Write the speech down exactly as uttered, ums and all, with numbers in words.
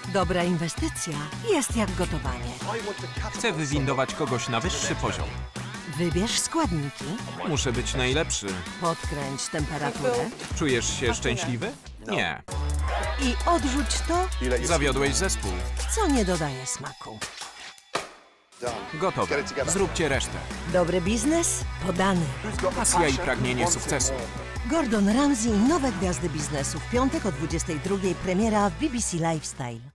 Dobra inwestycja jest jak gotowanie. Chcę wywindować kogoś na wyższy poziom. Wybierz składniki, Muszę być najlepszy. podkręć temperaturę Czujesz się szczęśliwy? Nie. i odrzuć to, Zawiodłeś zespół. co nie dodaje smaku. Gotowe. Zróbcie resztę. Dobry biznes podany. Pasja i pragnienie sukcesu. Gordon Ramsay i nowe gwiazdy biznesu w piątek o dwudziestej drugiej premiera w B B C Lifestyle.